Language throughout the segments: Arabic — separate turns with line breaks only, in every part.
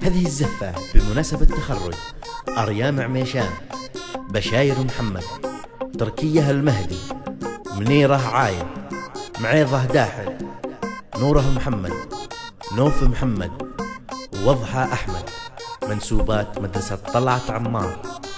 هذه الزفة بمناسبة تخرج أريام عميشان، بشاير محمد، تركية المهدي، منيرة عايد، معيضة داحل، نوره محمد، نوف محمد، وضحى أحمد، منسوبات مدرسة طلعت عمار.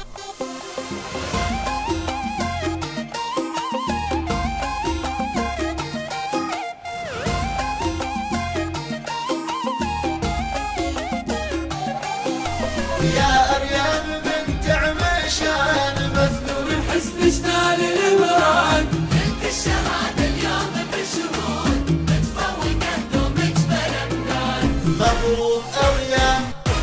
يا أريام بنت عميشان، مثنون الحزب اشتال الإمران، بنت الشهادة اليوم بالشهود، متفوقة دومك بلمدان. مبروك أريام،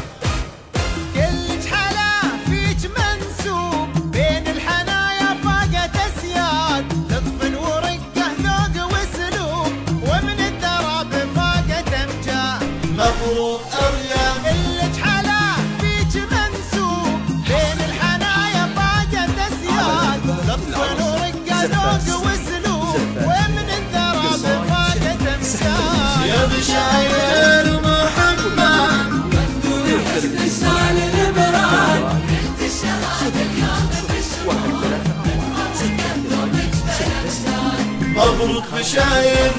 كلك حلا فيك منسوب، بين الحنايا فاقت أسياد، لطف ورقة ذوق وسلوب، ومن الدراب فاقت أمجاد.
مبروك أريام،
كلك حلا فيك منسوب، بين الحنايا فاقت أسياد، لطف ورقة ذوق وسلوب، ومن الدراب فاقت أمجاد.
يا بشاير محمد، مثنون الحزب اشتال الإمران، بنت الشهادة اليوم بالشهود، متفوقة دومك بلمدان. مبروك بشاير.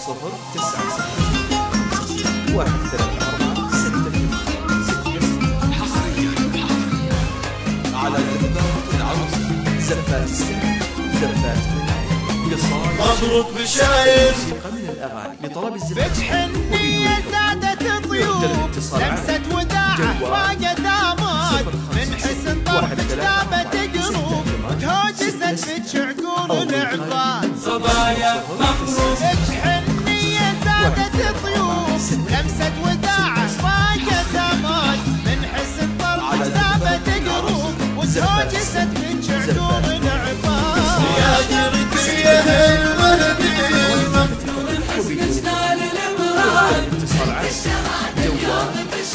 009613466 حصريا على زفات العروس، زفات السنة، زفات قصار.
مبروك بشاير.
موسيقى من الأغاني لطلب الزفات.
بتحنية سادة ضيوف، لمسة وداعة فاقت آمال، من حسن طرف كتابة قلوب، وتهوجست فتش عقول العباد.
صبايا مبروك.
بتحنية سادة ضيوف، لمسة وداعة فاقت آمال، من حسن طرف كتابة قلوب، وتهوجست فتش عقول العباد.
يا تركية المهدي، مثنون الحزب اشتال الإمران،
اتصال على جوال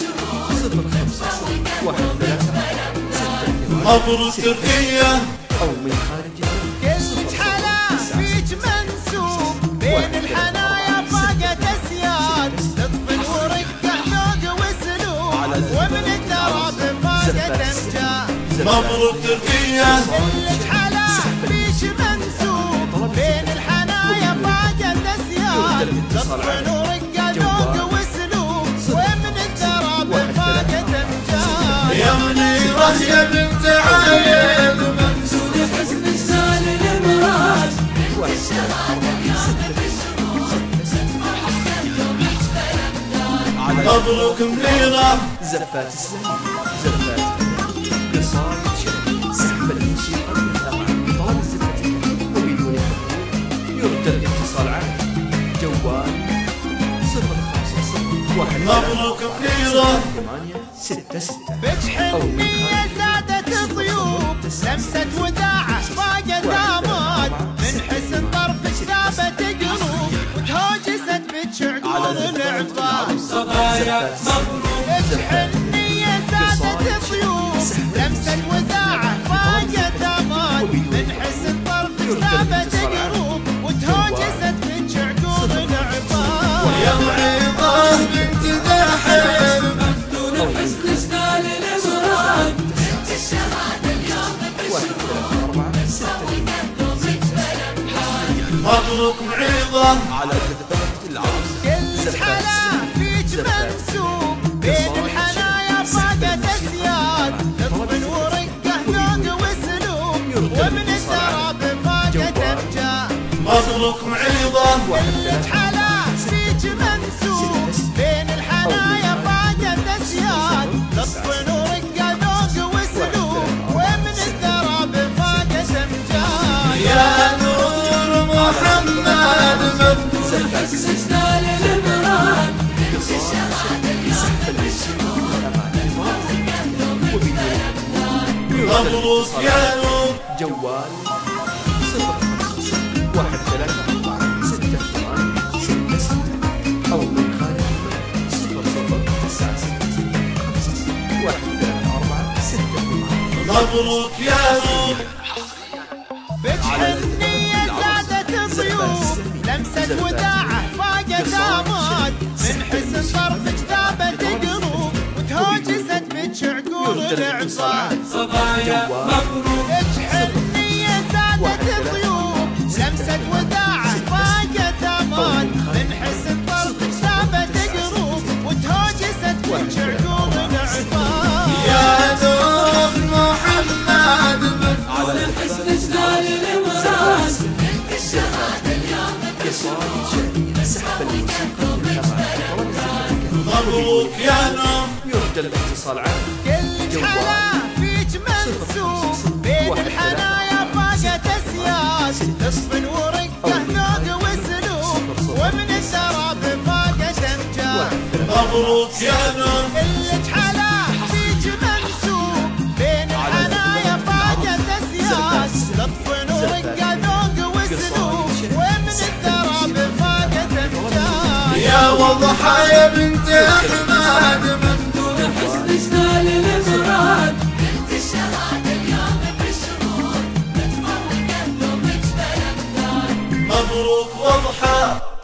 0513
مبروك تركيا.
أو من خارج
كلك حلا فيك منسوب، بين الحنايا فاقت أسياد، لطف ورقة ذوق وسلوب، ومن الدراب فاقت أمجاد.
مبروك تركيا.
كلك حلا فيك منسوب، بين الحنايا فاقت أسياد، لطف ورقة ذوق وسلوب، ومن الدراب فاقت أمجاد.
يا منيرة يا بنت عايد، منسوب الحزب اشتال الإمران، بنت الشهادة اليوم بالشهود، متفوقة دومك بلمدان. مبروك منيرة.
زفات السنة، زفات قصار شعر، سحب الموسيقى من الأغاني لطلب الزفات وبدون حضور. يرجى الاتصال على جوال 0501
مبروك منيرة.
866.
بتحنية سادة ضيوف، لمسة وداعة فاقت آمال، من حسن طرف كتابة قلوب، وتهوجست فتش عقول العباد.
صبايا مبروك.
بتحنية سادة ضيوف، لمسة وداعة فاقت آمال، من حسن طرف كتابة قلوب، وتهوجست فتش عقول العباد.
يا معيضة بنت داحل، مثنون الحزب اشتال الإمران، بنت الشهادة اليوم بالشهود، متفوقة دومك بلمدان. مبروك معيضة.
على زفات العروس،
كلك حلا فيك منسوب، بين الحنايا فاقت أسياد، لطف ورقة ذوق وسلوب، ومن الدراب فاقت أمجاد.
مبروك معيضة.
كلك حلا فيك منسوب، بين الحنايا فاقت أسياد، لطف ورقة ذوق وسلوب، ومن الدراب فاقت أمجاد.
يا نور محمد، مثنون الحزب اشتال الإمران، بنت الشهادة اليوم بالشهود، متفوقة دومك بلمدان. مبروك يا نور.
جوال 05134686 أو من خارج المملكة 00966
مبروك يا نور.
بتحنية سادة ضيوف، لمسة وداعة فاقت آمال، من حسن طرف كتابة قلوب، وتهوج
اتصال عام
صبايا مبروك
اجحنية زادت الضيوف لمسة وداع فاقت امان من حسن طرفك ثابت قروب وتهاجست وجه عقول العفاف
يا نور محمد
على
حسن جلال الامراض
الزفات قصائد شعرية سحب الموسيقى للمجتمع
مبروك يا نور
يرجى الاتصال عام
كل حلا فيك منسوب بين الحنايا فاقت اسياد لطف ورقه ذوق وسلوب ومن الشراب فاقت امجاد
مبروك يا نور
كل حلا فيك منسوب بين الحنايا فاقت اسياد لطف ورقه ذوق وسلوب ومن الشراب فاقت امجاد
يا وضحى يا بنت احمد ممدوح حسن جلال الامراض
بنت الشهادة اليوم بالشهور متفوقة دومك بلمدان
مبروك وضحى